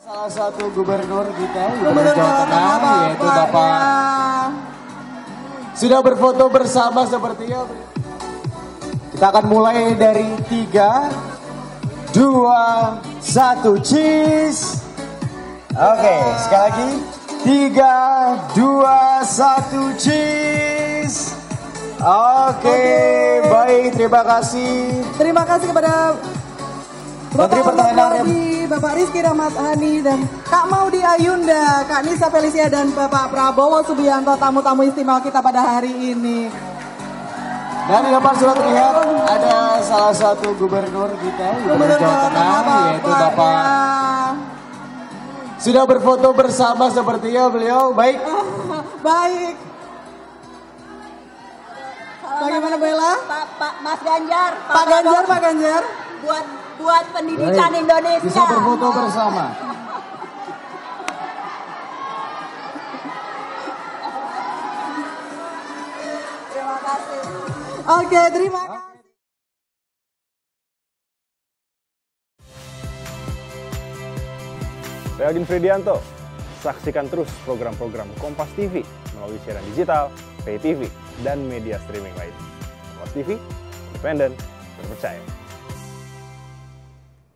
Salah satu gubernur kita, Gubernur Jawa Tengah, yaitu Bapak sudah berfoto bersama sepertinya. Kita akan mulai dari 3, 2, 1, cheese. Oke, sekali lagi 3, 2, 1, cheese. Oke, baik, terima kasih. Terima kasih kepada Menteri Pertahanan Bapak Rizky Rahmat Hani dan Kak Maudi Ayunda, Kak Nisa Felicia dan Bapak Prabowo Subianto, tamu-tamu istimewa kita pada hari ini. Dan di depan sudah terlihat ada salah satu gubernur kita, Gubernur Jawa Tengah, yaitu Bapak sudah berfoto bersama sepertinya beliau. Baik. Baik. Bagaimana Bella? Pak Mas Ganjar. Pak Ganjar. Buat pendidikan Baik. Indonesia. Bisa berfoto bersama. Terima kasih. Oke, terima kasih. Saya Agin Fridianto. Saksikan terus program-program Kompas TV melalui siaran digital, pay TV, dan media streaming lain. Kompas TV, independen, terpercaya.